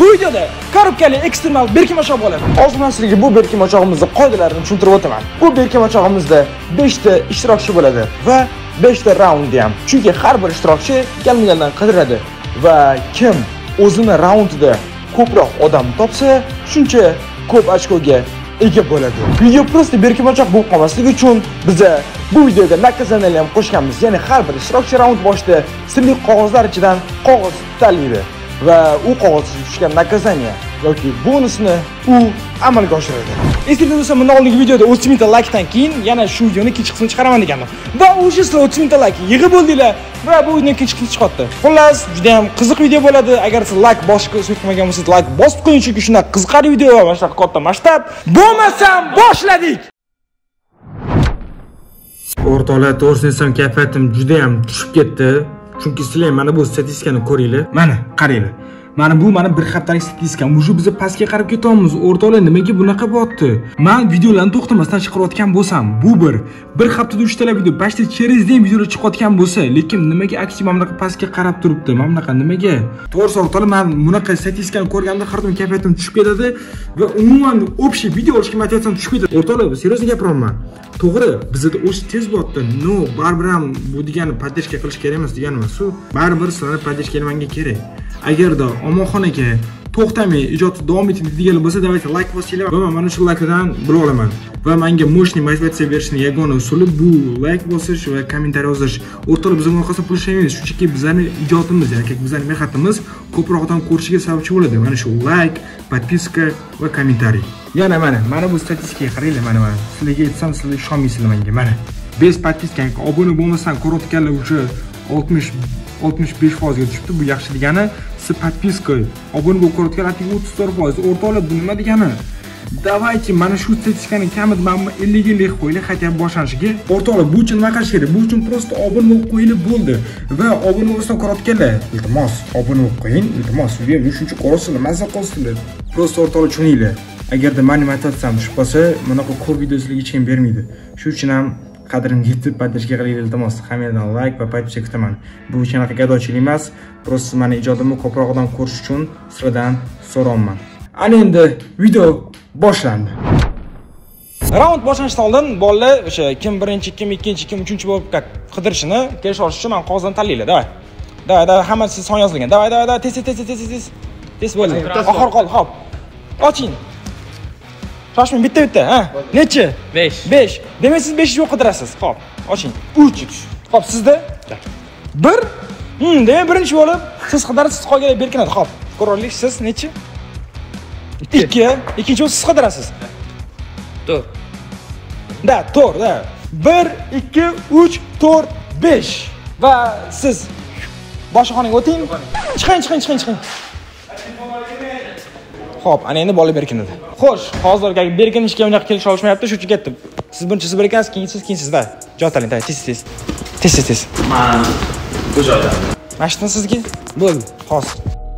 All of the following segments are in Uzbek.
Bu videoda korobkali ekstremal berkimochoq bo'ladi. Hozir men sizlarga bu berkimochog'imizning qoidalarini tushuntirib o'taman. Bu berkimochog'imizda 5 ta ishtirokchi bo'ladi va 5 ta raund ham. Chunki har bir ishtirokchi kelmagandan qidiradi va kim o'zini raundida ko'proq odam topsa, shuncha ko'p ochkoga ega bo'ladi. Video prosta berkimochoq bo'lib qolmasligi uchun biz bu videoga nakazaniyani ham qo'shganmiz. Ya'ni har bir ishtirokchi raund boshida sirli qog'ozlar ichidan qog'oz tanlaydi va u qog'ozga tushgan nakazaniya yoki bonusni u amalga oshiradi. Esingizda bo'lsa, bundan oldingi videoda 30 mingta laykdan keyin yana shu videoni ikkinchi qismini chiqaraman degandim. Va o'sha sizlar 30 mingta layk yig'ib bo'ldinglar va bu videoning ikkinchi qismi chiqyapti. Xullas, juda ham qiziq video bo'ladi. Agar siz layk bosishga qo'ymagan bo'lsangiz, layk bosib qo'ying, chunki shunday qiziqarli video va mana shunaqa katta masshtab. Bo'lmasam boshladik. O'rtoqlar, to'g'risini aytsam, kayfiyatim juda ham tushib ketdi. Chunki sizlar mana bu statistikani ko'ringlar. Mana, qaranglar. Mana bu bir haftalik statistika. Uje biz pastga qarab ketyapmiz. O'rtoqlar, nimaga bunaqa bo'pti? Men videolarni to'xtamasdan chiqarayotgan bo'lsam, bu bir haftada 3 ta video, почти через день videolar chiqayotgan bo'lsa, lekin nimaga aktiv mana bunaqa pastga qarab turibdi? Mana bunaqa nimaga? To'g'risi, o'rtoqlar, men bunaqa statistikani ko'rganda har doim kayfiyatim tushib ketadi va umuman общий video olishga motivatsiyam tushib ketadi. O'rtoqlar, seriyozga gapiryapman. To'g'ri, bizda o'sh tez bo'pti. No, baribir ham bu degani podдержка qilish kerak emas degani emas. Baribir sizlarning podдержка menga kerak. Agarda Omonxon aka to'xtamay ijodni davom ettirib degan bo'lsa, давайте like bosinglar va mana shu laykdan bila olaman. Va menga mo'shni motivatsiya berishning yagona usuli bu like bosish va kommentariy yozish. O'rtoqlar, biz bunga pul ishlaymiz, shunchaki bizning ijodimiz, ya'ni bizning mehnatimiz ko'proq odam ko'rishiga sababchi bo'ladi. Mana shu like, podpiska va kommentariy. Yana mana bu statistikaga qaranglar, mana. Sizlarga aytsam, sizlar ishonmaysizlar menga. Mana 5 podpiska, obuna bo'lmasdan ko'rayotganlar uchun 65% ga tushibdi. Bu yaxshi degani, siz podpiska obuna bo'lib ko'rayotgan atik 34%. O'rtoqlar, bu nima degani? Давайте mana shu statistikani kamida mana 50 ga qo'yinglar, хотя бы boshlanishiga. O'rtoqlar, bu uchun nima qilish kerak? Bu uchun prosta obuna bo'lib qo'yilib bo'ldi. Va obuna bo'lmasdan ko'rayotganlar, iltimos, obuna bo'lib qo'ying, iltimos. Video shuncha ko'rasizlar, mazza qilsizlar. Prosta o'rtoqlar tushuninglar. Agarda meni motivatsiyam tushib qolsa, bunaqa ko'p video sizlarga hech kim bermaydi. Shu uchun ham qadrimga yetib podдержка qilinglar, iltimos. Hammadan like va podpiska kutaman. Bu hech qanaqa gadochilik emas, prosta meni ijodimni ko'proq odam ko'rish uchun sizlardan so'rayman. Ana endi video boshlandi. Raund boshlanishidan oldin bolalar o'sha kim birinchi, kim ikkinchi, kim uchinchi bo'lib qidirishini kelisha olish uchun men qog'ozdan tanlaylar. Davay, hammasi son yozilgan. Davay, tez bo'ling. Oxir qoldi, xo'p. Oching. Shoshmang, bitta, ha? Nechi? 5. Demak, siz 5 yo'q qidirasiz. Xo'p, oching. 3. Xo'p, sizda? 1. Demak, birinchi bo'lib siz qidirasiz, qolganlar berkinadi. Xo'p, ko'raylik, siz nechi? 2. Ikkinchi bo'lib siz qidirasiz. 4. Da, 1, 2, 3, 4, 5. Va siz boshqonaga o'ting. Chiqing. Xo'p, ana endi bola berkinadi. Xo'sh, hozirgi berkinishga unaqa kelisha olishmayapti, shu uchun ketdim. Siz birinchi siz berkansiz, keyin sizda. Joy tanlang, tez. Men bu joyda. Mashina sizga? Bo'ldi, hozir.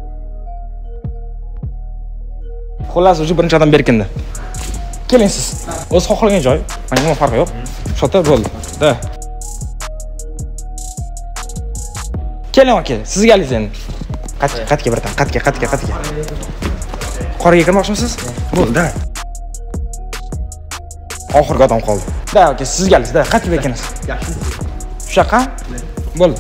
Xullas, o'sha birinchi odam berkindi. Keling siz. O'z xohlagan joy. Menga nima farqi yo'q. Shota bo'ldi. Da. Keling aka, sizga alingiz endi. Qatga birdan, qatga. Qoraga kirmoqchimisiz? Bo'ldi, da. Oxirgi odam qoldi. Da, aka, sizga alingiz, da. Qatga berkinasiz. Yaxshi. Shu yoqqa? Bo'ldi.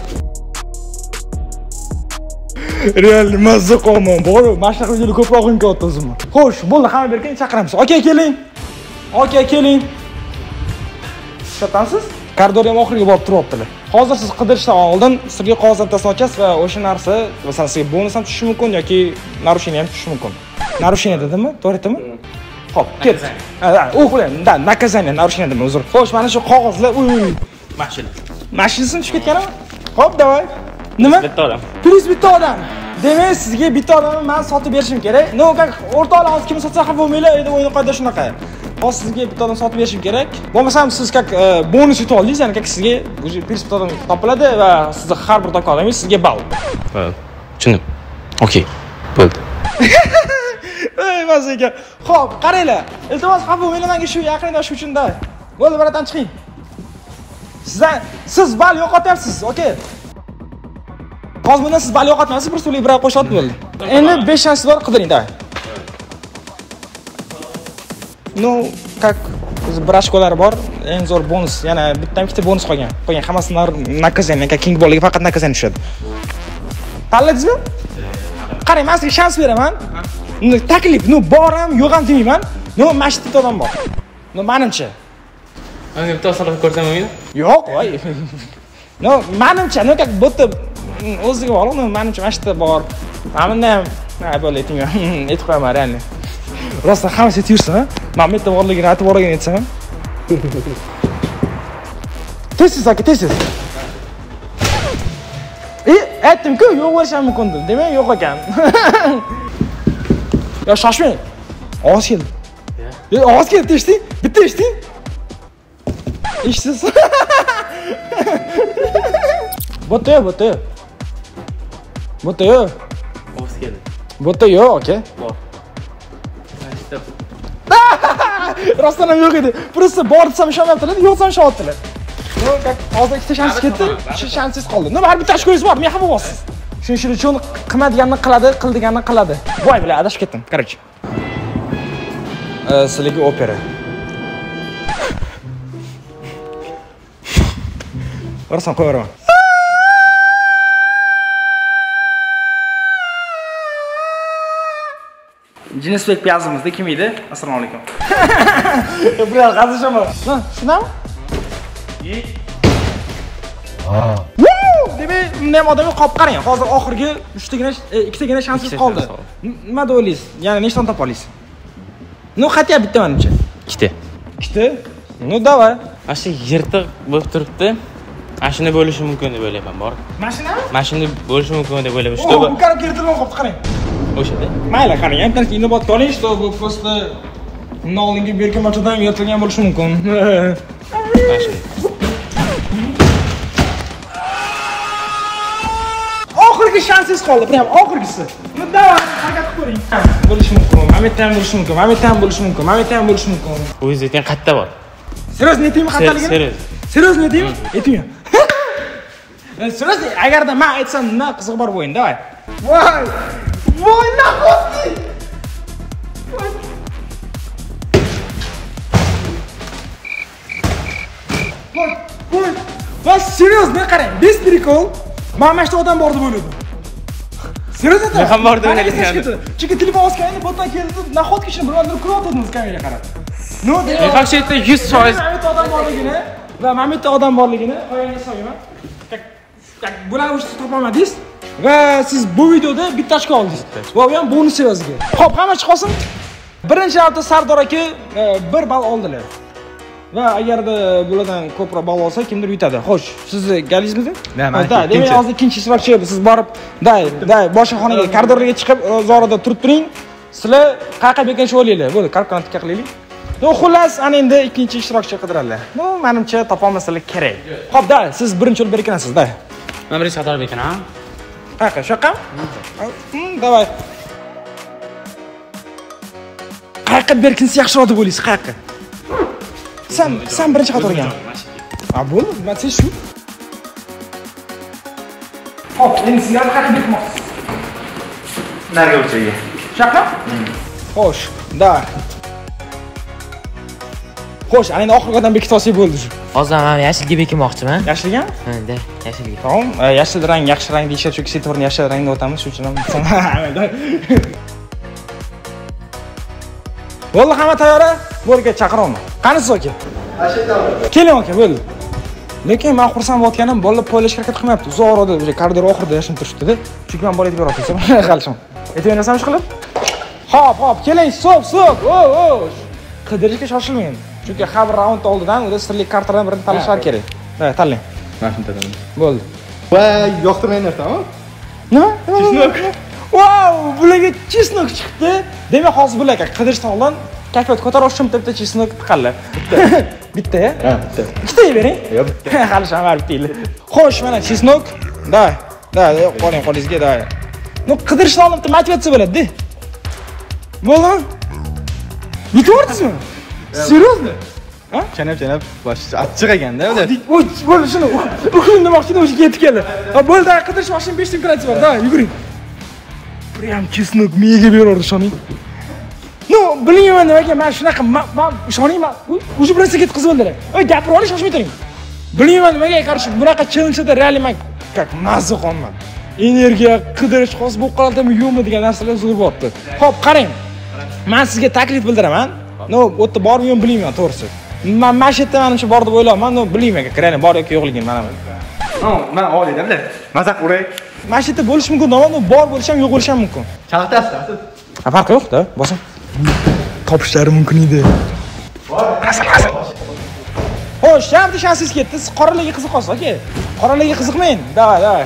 Real mazza qolmam. Bor, mashaq videoni ko'proq imkoniyat o'zimni. Xo'sh, bo'ldi, hamma berkin chaqiramiz. Aka, keling. Shatansiz? Koridor ham oxiriga borib turyaptilar. Hozir siz qidirishdan oldin sizga qog'oz amtasini ochasiz va o'sha narsa, masalan, sizga bonus ham tushishi mumkin yoki narushение ham tushishi mumkin. Narushение dedimmi? To'g'ri aytdimmi? Xo'p, ket. U bilan, nakazaniya, narushение dedim, uzr. Xo'sh, mana shu qog'ozlar, mashinasini tushib ketganmi? Xo'p, davay. Nima? Bitta odam. Demak, sizga bitta odamni men sotib berishim kerak. No, o'rtoqlar, hozir kim sotsa xafa bo'lmanglar, endi o'yin qoida shunaqa. Hozir sizga bitta odam sotib berishim kerak. Bo'lmasam siz bonus yutib oldingiz, ya'ni sizga bitta odam topiladi va sizni har bir topgan odamingiz sizga ball. Tushundim. Okey. Bo'ldi. Ey, mazza. Xo'p, qaranglar. Iltimos, xafa bo'lmanglar, menga shu yaqinlashish uchun-da. Bo'ldi, baradan chiqing. Siz ball yo'qotyapsiz, okey. Hozir bundan siz bali yo'qotmasiz, bir suvli biroq qo'shib bo'ldi. Endi 5 shans bor, qidiring, давай. Ну, как brashkolar bor, eng zo'r bonus, yana bitta bonus qolgan. Qo'ygan hammasini naказание, king boliga faqat naказание tushadi. Tanladingizmi? Qarang, men sizga shans beraman. Taklif, bor ham, yo'q ham demayman. Mana shu tipda odam bor. Menimcha. Menga bitta osilib ko'rsam bo'lmaydi? Yo'q, voy. Menimcha, как будто o'ziga bog'liq, menimcha mana shu yerda bor. Mana bunda ham, bo'ldi aytingman. Aytib qo'yaman, реально. Rostdan hammasi yursa, men bu yerda borligini aytib o'ragan aytsam. Tez aka, tez. Aytdim-ku, yo'q bo'lishi mumkin deb. Demak, yo'q ekan. Yo, shoshmang. Ovoz keldi. Ovoz keldi, eshitding? Bitta eshitding? Eshitsiz. Bo'tda. Ovoz keldi. Bo'tda yo'q, aka. Bor. Rostdan ham yo'q edi. Просто bor desam ishonmayaptilar, yo'q desam ishonyaptilar. Hozir ikkita shans ketdi, shu shansiz qoldi. Baribir bitta ochko'yingiz bor, men xafa bo'lasiz. Shuning uchun qilmadiganini qiladi, qildiganini qiladi. Voy bilan adashib ketdim. Короче. Sizlarga opera. Qarasam qo'yaveraman. Jinisbek piyazimizda kim edi? Assalomu alaykum. Bular g'azishaman. Shunami? Demak, bunday odamga qolib qarang. Hozir oxirgi 2tagina shansiz qoldi. Nima deb o'ylaysiz? Yana nechta topa olasiz? Хотя bitta menimcha. 2ta. 2ta? Давай. Mana shu yirtiq bo'lib turibdi. Mashina bo'lishi mumkin deb o'ylayman, bor. Mashinami? Mashina bo'lishi mumkin deb o'ylayman. Что bu qarab keltirib qolibdi, qarang. O'shada. Mayli, qarang, internet inobatga oling, что bu просто nolinga bergan machodan yirtilgan bo'lishi mumkin. Mashina. Oxirgi shansiz qoldi, prям oxirgisi. Давай, harakat qiling. Bo'lishi mumkin. Mametdan bo'lishi mumkin. Mametdan bo'lishi mumkin. Mametdan bo'lishi mumkin. O'zingiz aytgan qayerda bor? Серьезно aytaymi xatoligini? Серьезно aytaymi? Aytaymi. Серьезно, agarda men aytsam nima qiziq bor bo'yin, давай. Voy, nahotki. Voy, серьезно qarang, без прикол. Men mana shu odam bor deb o'yladim. Серьезно? Men ham bor deb o'yladim. Chunki telefon osganida botdan keldi, nahotki shuni birovlar ko'ryaptimiz kameraga qarab. Men faqat 100% Mamette odam borligini va Mamette odam borligini qo'yinga so'yman. Bularni o'zi topolmadingiz va siz bu videoda bitta ochko oldingiz. Va u ham bonus evaziga. Xo'p, hamma chiqsin. Birinchi hafta Sardor aka 1 ball oldilar. Va agarda bulardan ko'proq ball olsa, kimdir yutadi. Xo'sh, sizni galingizmi? Da, demak hozir ikkinchi ishtirokchi siz borib, boshqa xonaga, koridorga chiqib, zorida turib turing. Sizlar qayerga bekan shu o'ylaylar. Bo'ldi, kalkulyatorga qilaylik. Xullas, ana endi ikkinchi ishtirokchi qidiradilar. Menimcha topolmasalar kerak. Xo'p, siz birinchi yo'l berkansiz, Men birinchi xato berkan, ha? Qayerga, shu yoqqa? Davay. Qayerga berkinsiz yaxshiroq deb o'ylaysiz, qayerga? Sen birinchi xato qilgan. Bo'ldi, men siz shu. Xo'p, endi sizlar qayerga bermoqchisiz? Narga o'chaga. Shu yoqqa? Xo'sh, Xo'sh, ana endi oxirgi odam bekitib olsak bo'ldi shu. Hozir men yashilga bekimoqchiman. Yashilgan? Ha, yashilga. Tamam, yashil rang yaxshi rang deyishadi, chunki setorini yashil rangda o'tamiz, shuning uchun ham. Bo'ldi, hamma tayyor. Bo'rga chaqiraman. Qanisiz aka? Keling aka, bo'ldi. Lekin men xursand bo'layotganim, bolalar poylashga harakat qilmayapti. Uzoqroqda, o'sha koridor oxirida yashinib turishdi-da. Chunki men bola aytib beryapman. Qalishim. Aytib bersam qilib? Hop, keling, stop. Qidirishga shoshilmang. Chunki har bir raund oldidan o'zi sirli kartalardan birini tanlashlari kerak. Tanlang. Mana shuni tanladim. Bo'ldi. Voy, yoqtirmayman narsami? Nima? Chesnok. Wow, bularga chesnok chiqdi. Demak, hozir bularga qidirishdan oldin kayfiyat ko'tarish uchun bitta chesnok tiqallar. Bitta-ya? Ha, bitta. Ikkita bering. Yo'q, bitta. Hali shamar bitta. Xo'sh, mana chesnok. Qo'lingizga. Qidirishdan oldin bitta motivatsiya bo'ladi-da. Bo'ldimi? Yutib o'rdingizmi? Серьезно? Ha? Chanab bosh achchiq ekanda ular. Bo'ldi shuni. Ukun demoqchi o'sha yetib keldi. Ha bo'ldi, qidirish mashina 5 imkoniyati bor. Davay, yuguring. Prям чеснок miyaga beradi ishoning. No, bilmayman nimaga men shunaqa men ishoning men o'sha birinchi ketqizib o'ldilar. Oy, gapirib olish, shoshmay turing. Bilmayman nimaga qarshi bunaqa challenge-da real men как mazza qolmadi. Energiya qidirish xos bu qoladimi yo'qmi degan narsalar zo'r bo'pti. Xo'p, qarang. Men sizga taklif bildiraman. No, u yerda bormi yo'qmi bilmayman, to'g'risi. Men mashitda menimcha bor deb o'ylayman. No, bilmayman, real bor yoki yo'qligini mana. No, men oliyda bilan. Mazaq uray. Mashitda bo'lishi mumkin, no, bor bo'lishi ham yo'q bo'lishi ham mumkin. Chaqtasiz. Farqi yo'q-da, bosim. Topishlari mumkin edi. Asal. Xo'sh, shamdi shansiz ketdi. Siz qoralarga qiziqasiz, aka. Qoralarga qiziqmang. Davay.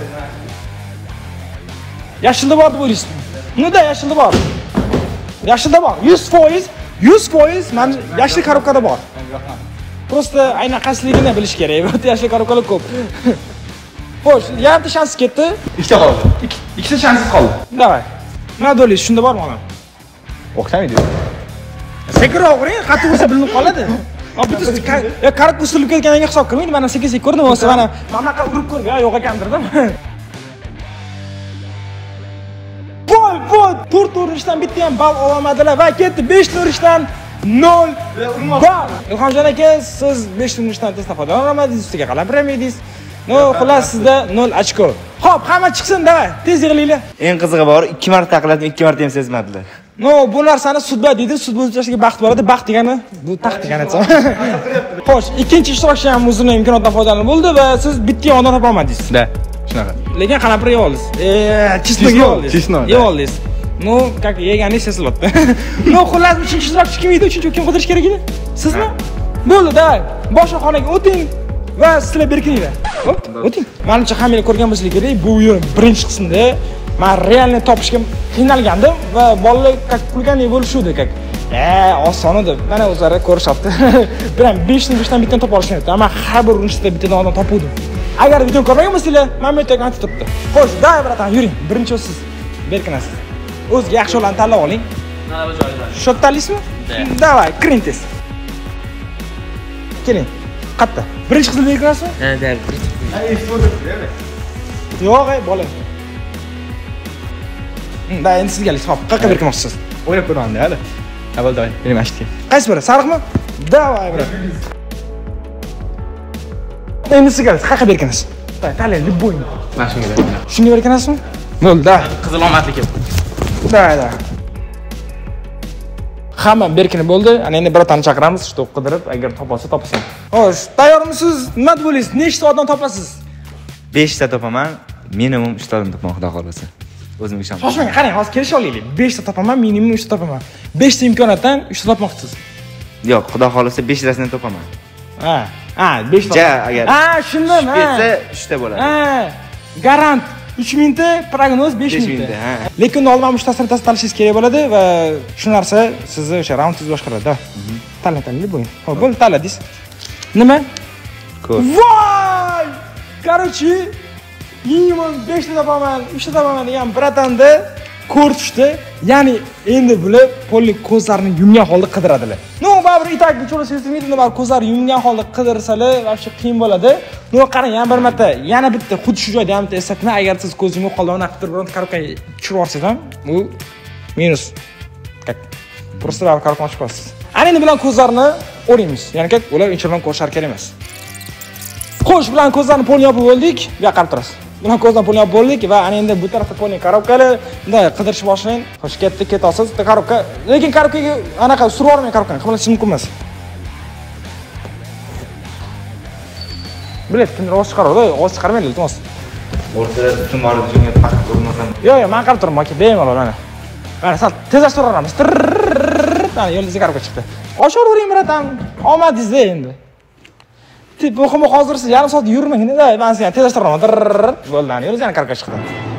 Yashilda bor deb o'ylaysiz. Nida yashilda bor? Yashilda bor. 100% men yashil korobkada bor. Prosta aynan qaysiligini bilish kerak. Bu yashil korobkalar ko'p. Xo'sh, yarimta shansiz ketdi. Ikkita qoldi. Ikkita shansiz qoldi. Davay. Nima deysiz? Shunda bormi ona? O'xshamaydi. Sekiroq o'ring, qattiq bo'lsa bilinib qoladi. Ya qarab usulib ketganiga hisob qilmaydi. Mana sekin ko'rdim, bo'lsa mana bunaqa urib ko'rgan, yo'q ekandirdim. Voy, 4 urinishdan bitta ham ball olmadilar va ketdi 5 urinishdan 0 ball. Ilhomjon aka, siz 5 urinishdan tezda foydalana olmadingiz, ustiga qalampir yedingiz. No, xullas sizda 0 ochko. Xo'p, hamma chiqsin, davay, tez yig'ilinglar. Eng qizig'i bor, 2 marta taqilladim, 2 marta ham sezmadilar. No, bu narsani sudda deydi, sud bo'yicha baxt bo'ladi. Baxt degani bu taxt degani aytsam. Xo'sh, ikkinchi ishtirokchi ham o'zining imkoniyatidan foydalanib bo'ldi va siz bitta yondan topa olmadingiz. Da, shunaqa. Lekin qalampir yeb oldingiz. Chisnog yeb oldingiz. Yeb oldingiz. No, как yeganingiz seziladi. No, xullas uchinchi ishtirokchi kim edi? Uchinchi kim qidirish kerak edi? Sizmi? Bo'ldi, davay. Boshqa xonaga o'ting va sizlar berkininglar. Hop, o'ting. Menimcha hammalar ko'rgan bo'lsa kerak, bu o'yin birinchi qismda men realni topishga qiynalgandim va bolalar как kulgandek bo'lishdi, как oson edi. Mana o'zlari ko'rishyapti. Biram 5 dan bittadan topa olishmayapti. Ammo har bir urinishda bittadan odam topuvdim. Agar videoni ko'rmagan bo'lsanglar, men bu yerga aytib turibdi. Xo'sh, davay bratan, yuring. Birinchi siz berkinasiz. O'ziga yaxshi o'lan tanlab oling. Mana bu joyda. Shotalisizmi? Davay, kiring tez. Keling. Qatta. Birinchi qizil berkinasizmi? Ha, da. Yo'q, bola. Da, endi sizga keling. Hop, qayerga berkimoqchisiz? O'ylab ko'rmanda hali. Avval davay, meni mashitga. Qaysi biri? Sariqmi? Davay, brat. Endi sizga keling. Qayerga berkinasiz? Tanlang, deb bo'ying. Mana shunga berdim. Shunga berkinasizmi? Bo'ldi, da. Qizil omadli keldi. Da. Hamma berkinib bo'ldi. Ana endi birotani chaqiramiz, shu qidirib, agar topolsa topasan. Xo'sh, tayyormisiz? Nima bo'laysiz? Nechta odam topasiz? 5 ta topaman, minimum 3 ta odam topaman, xudo xolasa. O'zimga ishonaman. Shoshmang, qarang, hozir kelisha olaylik. 5 ta topaman, minimum 3 ta topaman. 5 ta imkoniyatdan 3 ta topmoqchisiz. Yo'q, xudo xolasa 5 tasini topaman. Ha, 5 ta. Ja, agar. Shundan, Ketsa 3 ta bo'ladi. Garant 3000 ta, prognoz 5000 ta. Lekin olma mushtasini talashingiz kerak bo'ladi va shu narsa sizni o'sha raundingizni boshqaradi. Tanlang bo'ling. Xo'p, bo'ldi, tanladingiz. Nima? Ko'p. Voy! Короче, minimum 5 ta topaman, 3 ta topaman degan bratanda ko'r tushdi. Ya'ni endi bular pollik ko'zlarini yumgan holda qidiradilar. No, baribir itakni cho'la sezmaydi, baribir ko'zlari yumgan holda qidirsalar, vobshe qiyin bo'ladi. No, qarang, yana bir marta, yana bitta xuddi shu joyda ham eslatma, agar siz ko'z yumib qoldan unaqa qidirib biron korobkaga tushirib yuborsangiz ham, bu minus. Как просто baribir korobkani ochib qo'yasiz. Ana endi bilan ko'zlarni o'raymiz. Ya'ni как ular unchalar ko'rishar kerak emas. Xo'sh, bilan ko'zlarni polni yopib bo'ldik. Bu yoqqa qarab turasiz. Bilan ko'zdan polni yopib bo'ldik va ana endi bu tarafda polni korobkali, bunday qidirishni boshlang. Xo'sh, ketasiz. Korobka, lekin korobkaga anaqa surib olmang korobkani, qilishingiz mumkin emas. Bilet, kimdir ovoz chiqaradi, ovoz chiqarmaydi, iltimos. O'rtada butun borib joyga paqib ko'rmasam. Yo'q, men qarab turibman, aka, bemalol mana. Mana sal tezlashtiramiz. Mana yo'ldagi korobka chiqdi. Oshavering, biratam. Omadingizda endi. Muhimi hozir siz yarim soat yurmang-da, men sizga tezlashtiraman. Bo'ldi, ana yo'lingizga korobka chiqdi.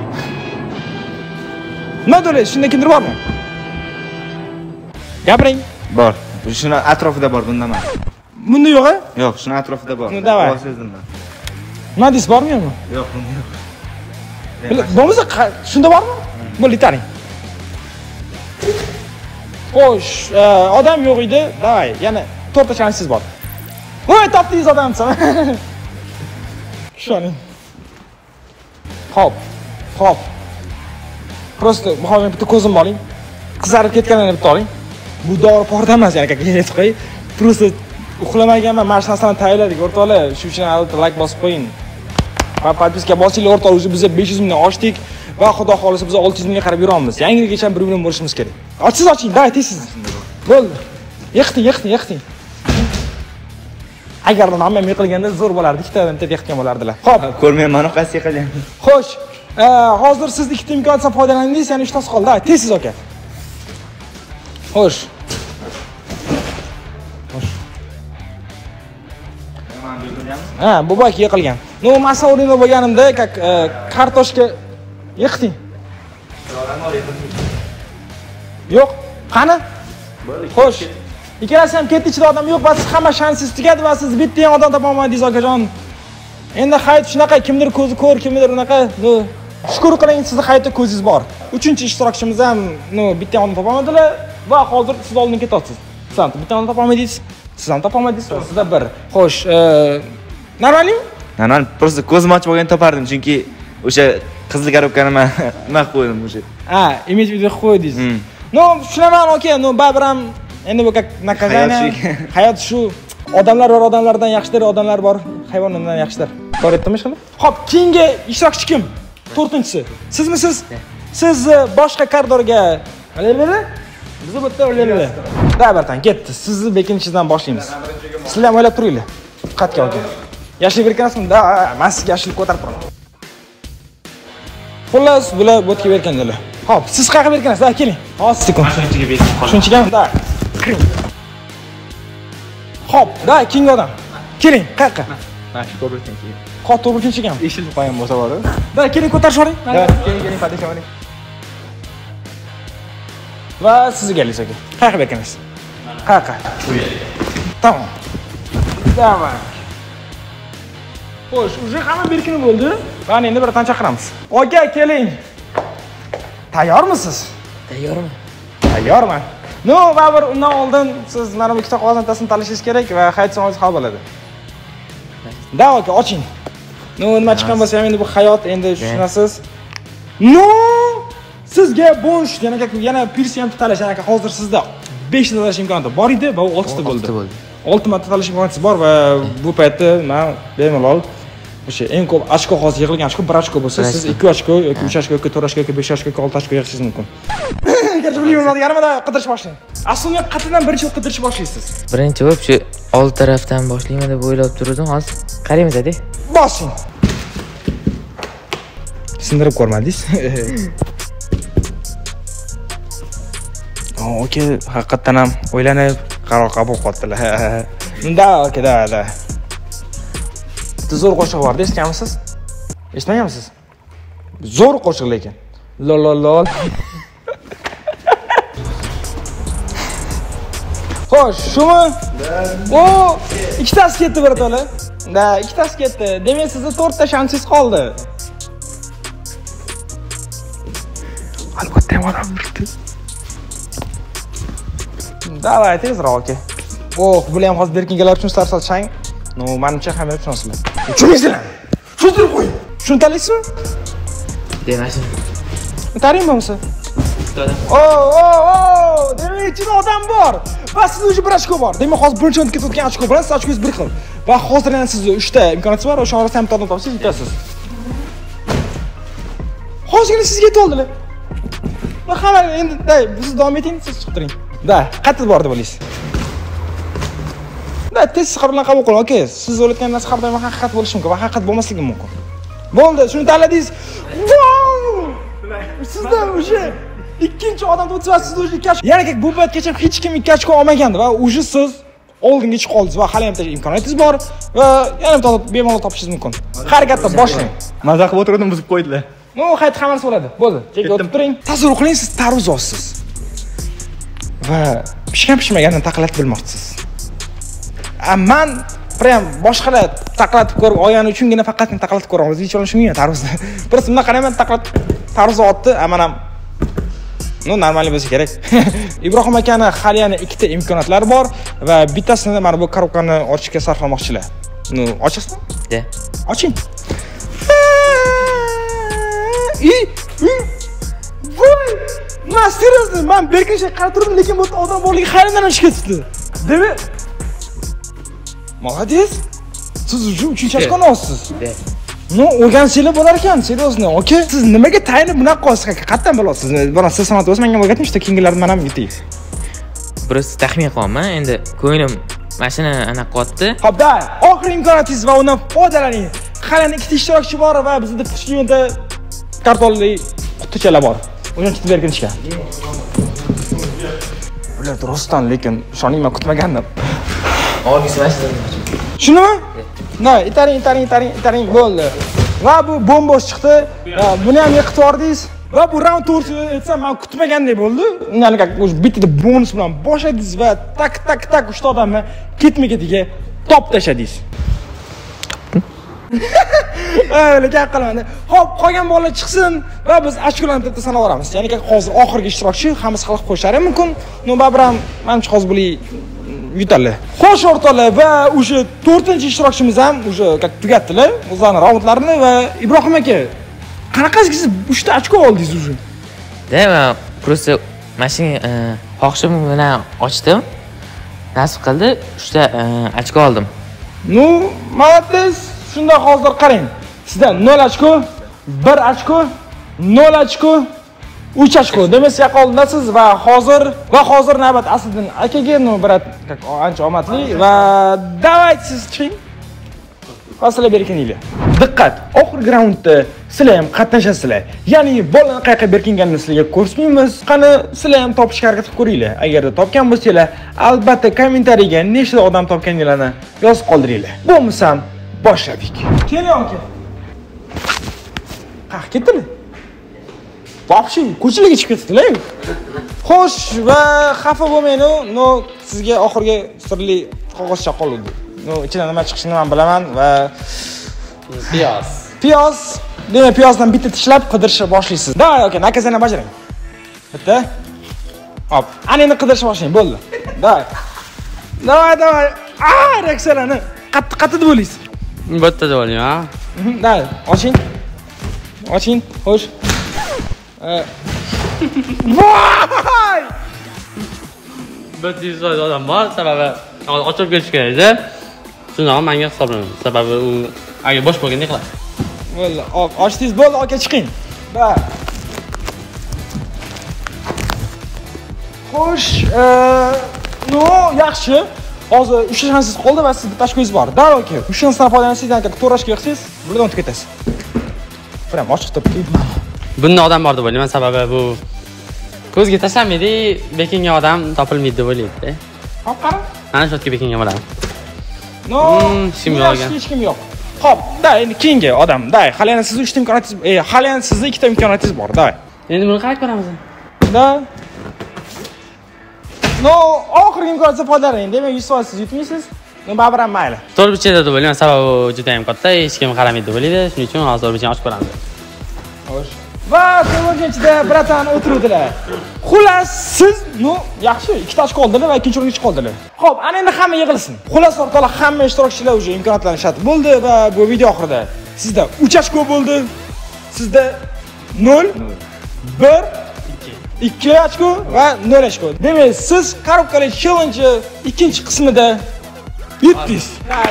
Nima deysiz? Shunday kimdir bormi? Gapiring. Bor. Shuni atrofida bor, bunda emas. Bunda yo'q-a? Yo'q, shuni atrofida bor. Davay. Ovoz sezdim. Nima deysiz, bormi yo'qmi? Yo'q, bunda yo'q. Bo'lmasa shunda bormi? Bo'ldi, taring. Xo'sh, odam yo'q edi. Davay, yana 4ta shansiz bor. Voy, topdingiz odamsan. Ishoning. Hop. Просто buxorini bitta ko'zimni oling. Qizarib ketganini bitta oling. Bu dori porda emas, ya'ni kakayet qo'y. Просто uxlamaganman, mana shu narsani tayyorladik o'rtoqlar. Shuning uchun albatta like bosib qo'ying. Va podpiska bosinglar o'rtoqlar, biz 500 mingdan oshdik va xudo xolisa biz 600 mingga qarab yuramiz. Yangilikgacha 1 million bo'lishimiz kerak. Oching, davay tez. Bo'ldi. Yiqting. Agar hamma yiqilganda zo'r bo'lardi, ikkitadan bitta yiqgan bo'lardilar. Xo'p, Ko'rmayman, qaysi yiqilgan. Xo'sh, hozir siz ikkita imkoniyatdan foydalandingiz, ya'ni 3 tasi qoldi. Tez aka. Xo'sh. Ha, bu boy yiqilgan. No, masa o'rnida bo'lganimda, kartoshka yiqding. Yo'q, qani? Xo'sh. Ikkalasi ham ketdi, ichida odam yo'q, va siz hamma shansiz tugadi va siz bitta ham odam topolmadingiz akajon. Endi hayot shunaqa, kimdir ko'zi ko'r, kimdir unaqa, shukr qiling, sizning hayotda ko'zingiz bor. 3-ishtirokchimiz ham, bitta ham odam topolmadilar va hozir siz oldin ketyapsiz. Siz ham bitta odam topolmadingiz. Siz ham topolmadingiz, sizda bir. Xo'sh, normalmi? Normal, просто ko'zim ochib olgan topardim, chunki o'sha qizil garobkani men nima qilib qo'ydim o'sha. Ha, imet video qo'ydingiz. Tushunaman, okey, baribir ham endi bu naказание. Hayot shu. Odamlar bor, odamlardan yaxshidir, odamlar bor, hayvonlardan yaxshidir. To'g'ri aytdimmi shuni? Xo'p, keyingi ishtirokchi kim? 4-chi. Sizmisiz? Siz boshqa koridorga Biz bu yerda o'ylaylik. Dabartan ketdi. Sizni bekinishdan boshlaymiz. Sizlar ham o'ylab turinglar. Diqqatga oling. Yashil berkansizmi? Da, men sizga yashil ko'tarib turaman. Xullas, bular bo'tga bergandilar. Xo'p, siz qayerga bergansiz? Da, keling. Hozir sekund. Shunchaga berdim. Shunchaga, da. Kiring. Xo'p, da, keyingi odam. Keling, qayerga? Mana shu ko'prikdan keyin. Qot to'g'ri ekan. Eshilib qolgan bo'lsa bor. Da, keling ko'tarish oling. Da, keling, padisha oling. Va sizga keling aka. Qayerga bergansiz? Qayerga? Bu yerga. Tamam. Давай. Xo'sh, уже hamma berkinib bo'ldi. Mana endi bir tancha qilamiz. Aka, keling. Tayyormisiz? Tayyorman. Tayyorman. No, baribir undan oldin siz mana bu ikkita qog'ozdan talashingiz kerak va hayotsingiz hal bo'ladi. Da, aka, oching. No, nima chiqqan bo'lsa ham endi bu hayot, endi tushunasiz. No! Sizga bo'sh, yana pirsi ham talash, aka, hozir sizda 5 ta talash imkoniyati bor edi va 6 ta bo'ldi. 6 marta talash imkoniyati bor va bu paytda men bemalol o'sha eng ko'p ochko hozir yig'ilgan ochko 1 ochko bo'lsa, siz 2 ochko yoki 3 ochko yoki 4 ochko yoki 5 ochko yoki 6 ochko yig'ishingiz mumkin. Garchi bilmayman, yarmida qidirish boshlang. Aslida qatidan birinchi qidirish boshlaysiz. Birinchi bo'lib shu old tarafdan boshlayman deb o'ylab turdim. Hozir qaraymiz-a. Boshing. Sindirib ko'rmadingiz? Okey, haqiqatan ham o'ylanib qaror qabul qildilar. Da, okey, da. Zo'r qo'shiq bor, eshitganmisiz? Eshitmaganmisiz? Zo'r qo'shiq lekin. Lol. Xo'sh, shumi? O, ikkitasi ketdi birato'la. Da, ikkitasi ketdi. Demak, sizda 4 ta shansiz qoldi. Albatta, ham odam turibdi. Davay, tezroq, aka. Bular ham hozir berkingalar uchun sarsalchang. No, menimcha hamma tushunasizlar. Tushunasizlar. Tushuntirib qo'ying. Tushuntalaysizmi? Demasin. Tarim bo'lsa. Demak, ichida odam bor. Va sizda o'sha 1 ochko bor. Demak, hozir birinchi o'ringa ketayotgan ochko bilan siz ochkongiz 1 xil. Va hozir yana sizda 3 ta imkoniyat bor. O'sha orasida ham odam topsangiz yutasiz. Hozirgina sizga yetib oldilar. Va hamma endi, siz davom eting, siz chiqib turing. Da, qayerda bor deb o'ylaysiz? Da, tez xabarlarni qabul qiling, okey. Siz o'ylayotgan narsa har doim haqiqat bo'lishi mumkin va haqiqat bo'lmasligi mumkin. Bo'ldi, shuni tanladingiz. Wow! Sizda o'sha ikkinchi odam o'tsa siz o'sha 2 ochko. Ya'ni bu paytgacha hech kim 2 ochko olmagandi va o'sha siz oldinga chiqib qoldingiz va hali ham imkoniyatingiz bor va yana bemalol topishingiz mumkin. Harakatda boshlang. Maza qilib o'tirdim, buzib qo'ydilar. No, qayt hammasi bo'ladi. Bo'ldi. Chekka o'tib turing. Tasavvur qiling, siz tarvuz olsiz. Va pishmaganini taqillatib bilmoqchisiz. Men prям boshqalar taqillatib ko'rib olgani uchungina faqat taqillatib ko'ramiz. Hech bo'lmasa shunga tarvuzni. Biroz bundan qarayman, taqillatib tarvuz otdi, men ham No, normalniy bo'lsa kerak. Ibrohim akani hali yana ikkita imkoniyatlari bor va bittasini mana bu korobkani ochishga sarflamoqchilar. No, ochasizmi? Da. Oching. Voy! Men seriyozmi? Men berkincha qarab turdim, lekin bu odam borligi hayrondan chiqib ketdi. Demak, молодец. Siz uchinchi ochkoni olsiz. No, o'rgansanglar bo'lar ekan, seriozno. Okay? Siz nimaga tayinib bunaqa qolsiz? Qayerdan bilasiz? Bora siz sanoat o'z menga o'rgatmishdi, keyingilarni men ham yetay. Biroz taxmin qilaman, endi ko'nglim mashina anaqa qotdi. Xo'p, da, oxirgi imkoniyatingiz va undan foydalaning. Qalin ikkita ishtirokchi bor va bizda Toshkentda kartonli qutichalar bor. Uni tutib berkinishga. Ular rostdan, lekin shoning men kutmagandim. Og'isi mashina. Shunimi? Na, itaring bo'ldi. Va bu bombosh chiqdi. Buni ham yiqitib yordingiz. Va bu round to'g'risi aytsam, men kutmagandek bo'ldi. Undan o'sha bitta bonus bilan boshladingiz va tak uchta odamni ketma-ketiga top tashladingiz. Lekin qilmadi. Xo'p, qolgan bolalar chiqsin va biz ochkolarni bitta sanab olamiz. Ya'ni hozir oxirgi ishtirokchi hammasi xalq qo'shishlari mumkin. No, babram, menimcha hozir bular yutadi. Xo'sh o'rtoqlar, va o'sha 4-ishtirokchimiz ham o'sha tugatdilar o'zlarining raundlarini va Ibrohim aka, qanaqasiga siz 3 ta ochko oldingiz o'zi? Da, men просто mashina xohishim bilan ochdim. Nasib qildi, 3 ta ochko oldim. No, молодец. Shunda hozir qarang. Sizda 0 ochko, 1 ochko, 0 ochko, 3 ochko. Demak, siz yoqoldasiz va hozir navbat Asliddin akaga, no, brat, ancha omadli va давайте siz chiqing. Fasllar berkininglar. Diqqat, oxirgi raundda sizlar ham qatnashasizlar. Ya'ni bolani qayerga berkinganini sizlarga ko'rsatmaymiz. Qani sizlar ham topishga harakat qilib ko'ringlar. Agarda topgan bo'lsanglar, albatta kommentariyaga nechta odam topganinglarni yozib qoldiringlar. Bo'lmasam boshladik. Keling aka. Qaq ketdimi? Вообще ko'chalarga chiqib ketdilar. Xo'sh, va xafa bo'lmang, no, sizga oxirgi sirli qog'ozcha qoldi. No, ichidan nima chiqishini men bilaman va piyoz. Demak, piyozdan bitta tishlab qidirishni boshlaysiz. Davay, aka, nakazani bajaring. Bitta. Hop, ana endi qidirishni boshlang, bo'ldi. Davay. Reksalani qattiq bo'laysiz. Bitta bo'ling, ha? Davay, oching. Xo'sh. Voy! Bitta yuzta odam bor, sababi ochib ketish kerak edi. Shundan menga hisoblanadi. Sababi u agar bosh bo'lganda qiladi. Bo'ldi, ochdingiz, bo'ldi, aka, chiqing. Xo'sh, no, yaxshi. Hozir 3 shansiz qoldi va siz bitta ochko'ngiz bor. Davay aka, 3 shansdan foydalansangiz, aka, to'rashga yiqsangiz, bulardan o'tib ketasiz. Biram ochiq turibdi. Bunday odam bor deb o'ylayman, sababi bu ko'zga tashlanmaydi, bekingan odam topilmaydi deb o'ylaydi. Hop, qarang. Ana shu yerga bekingan bo'ladi. No, hech kim yo'q. Xo'p, endi keyingi odam, hali yana sizning 3 ta imkoniyatingiz, hali yana sizning 2 ta imkoniyatingiz bor, Endi buni qarab ko'ramiz. No, oxirgi imkoniyatdan foydalaning. Demak, 100% siz yutmaysiz. No, baribir ham mayli. To'g'ri bichada deb o'ylayman, sababi juda ham katta, hech kim qaramaydi deb o'ylaydi. Shuning uchun hozir bichani ochib ko'ramiz. Xo'sh. Va to'g'richidan biratan o'tiruvdilar. Xullas, siz, no, yaxshi, 2 ta ochko oldilar va ikkinchi o'ringa chiqib qoldilar. Xo'p, ana endi hamma yig'ilsin. Xullas o'rtoqlar, hamma ishtirokchilar o'sha imkoniyatlarni ishlatib bo'ldi va bu video oxirida sizda 3 ochko bo'ldi. Sizda 0, 1, 2 ochko va 0 ochko. Demak, siz korobkali challenge ikkinchi qismida yutdingiz.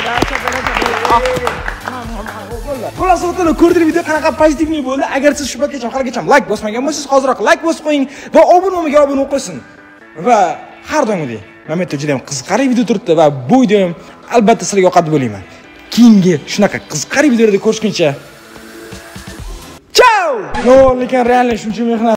Xullas o'rtoqlar, ko'rdingiz video qanaqa pozitivniy bo'ldi. Agar siz shu paytgacha haligacha like bosmagan bo'lsangiz, hoziroq like bosib qo'ying va obuna bo'lmagan obuna qo'ysin. Va har doimgidek, men juda ham qiziqarli video turibdi va bu video ham albatta sizlarga yoqadi deb o'ylayman. Keyingi shunaqa qiziqarli videolarda ko'rishguncha. Ciao! No, lekin realni shuncha mehnat